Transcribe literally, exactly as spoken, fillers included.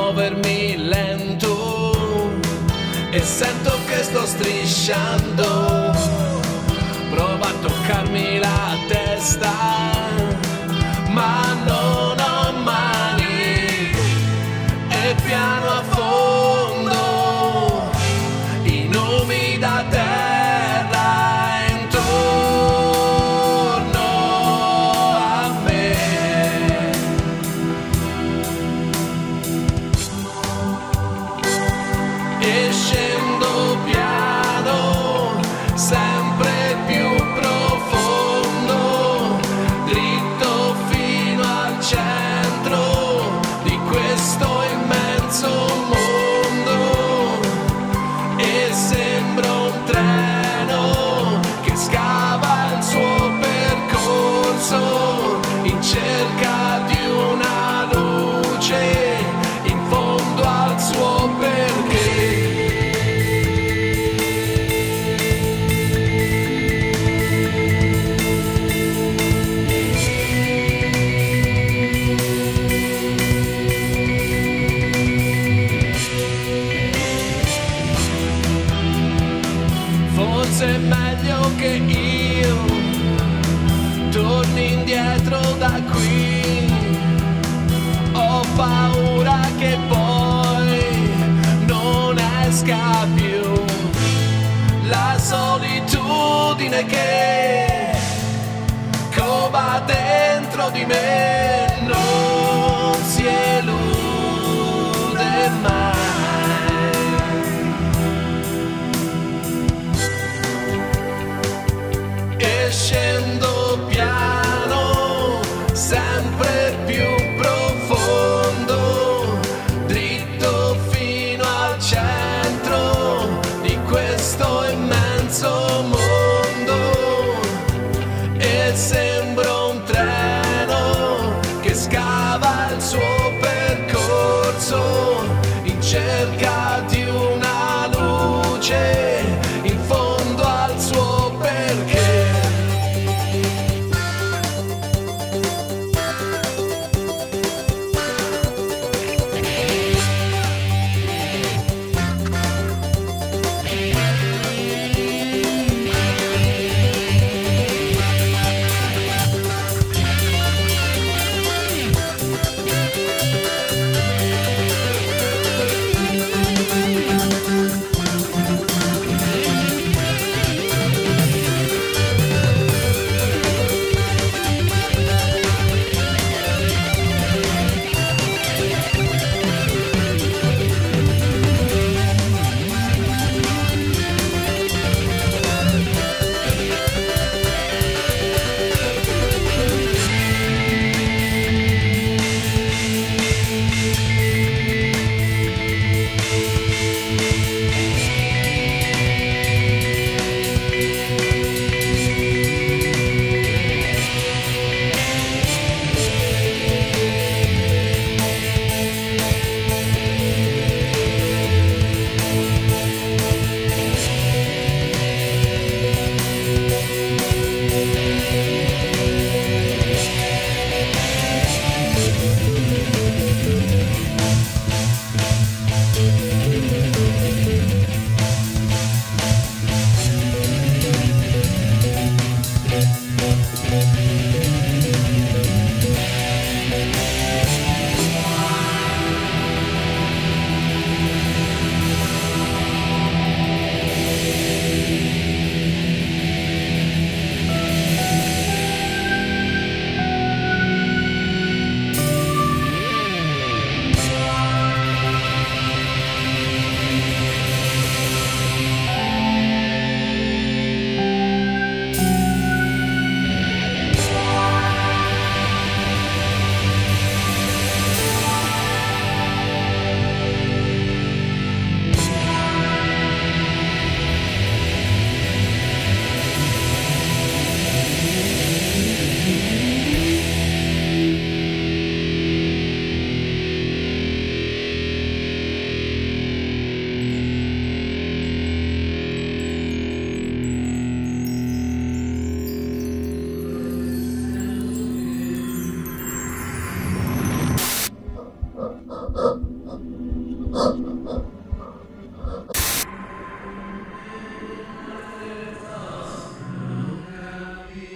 muovermi lento e sento che sto strisciando. Prova a toccarmi la testa, ma non ho mani, e piano a fondo in umida terra intorno a me. E scendo piano, sempre più profondo, dritto fino al centro di questo immenso mondo, e sembra un treno che scava il suo percorso in cerca di una luce in fondo al suo perché. Forse è meglio che io torni indietro da qui. Ho paura che poi non esca più la solitudine che cova dentro di me, non si elude mai. E scendo piano, sempre più profondo, dritto fino al centro di questo immenso mondo, e sembra un treno che scava il suo percorso in cerca di una luce